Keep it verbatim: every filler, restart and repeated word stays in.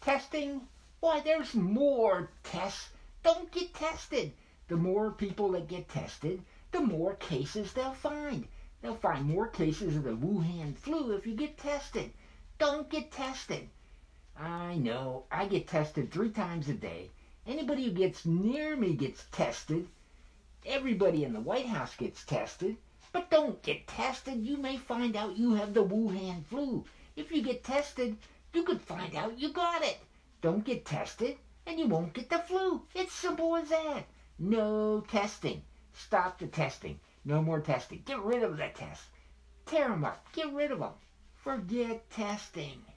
Testing? Why, there's more tests. Don't get tested. The more people that get tested, the more cases they'll find. They'll find more cases of the Wuhan flu if you get tested. Don't get tested. I know, I get tested three times a day. Anybody who gets near me gets tested. Everybody in the White House gets tested. But don't get tested. You may find out you have the Wuhan flu. If you get tested, you could find out you got it. Don't get tested, and you won't get the flu. It's simple as that. No testing. Stop the testing. No more testing. Get rid of the tests. Tear them up. Get rid of them. Forget testing.